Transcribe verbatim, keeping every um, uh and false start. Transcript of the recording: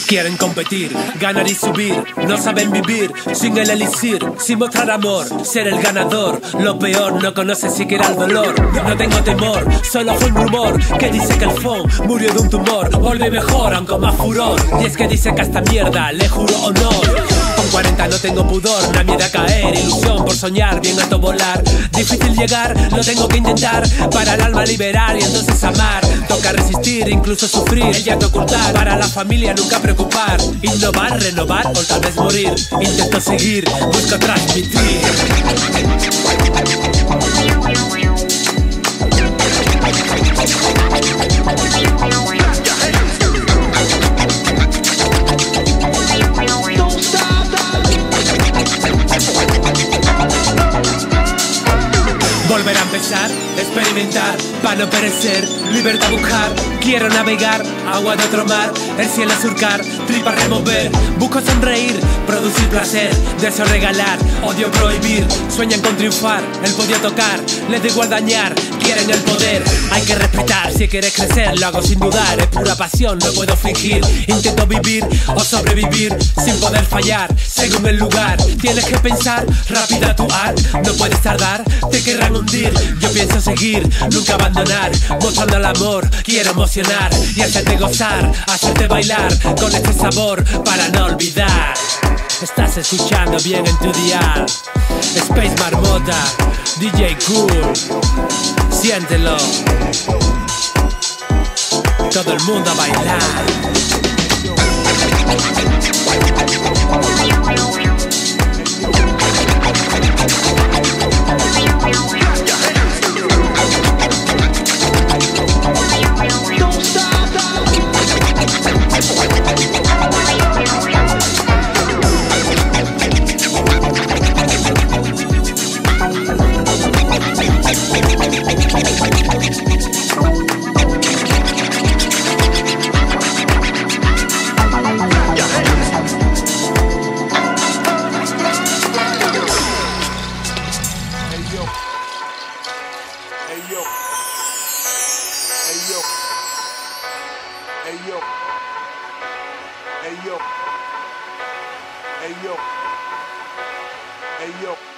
Quieren competir, ganar y subir, no saben vivir sin el elixir, sin mostrar amor, ser el ganador. Lo peor, no conoces siquiera el dolor. No tengo temor, solo fue un rumor que dice que el Fon murió de un tumor. Vuelve mejor, aunque con más furor. Y es que dice que a esta mierda le juro honor. Con cuarenta no tengo pudor, no miedo a caer, ilusión por soñar, bien alto volar. Difícil llegar, lo tengo que intentar, para el alma liberar y entonces amar. Toca resistir, incluso sufrir, el llanto ocultar, para la familia nunca preocupar. Innovar, renovar o tal vez morir. Intento seguir, busco transmitir. Volver a empezar, experimentar, para no perecer, libertad buscar. Quiero navegar, agua de otro mar, el cielo surcar, tripa remover. Busco sonreír, producir placer, deseo regalar, odio prohibir. Sueñan con triunfar, el podio tocar, les da igual dañar, quieren el poder. Hay que respetar, si quieres crecer, lo hago sin dudar. Es pura pasión, no puedo fingir. Intento vivir o sobrevivir, sin poder fallar, según el lugar. Tienes que pensar, rápido actuar, no puedes tardar, te querrán hundir. Yo pienso seguir, nunca abandonar, mostrando el amor, quiero emocionar y hacerte gozar, hacerte bailar con este sabor para no olvidar. Estás escuchando bien en tu dial Space Marmota, D J Cool, siéntelo. Todo el mundo a bailar. Hey yo, hey yo, hey yo, hey yo, hey yo, hey yo.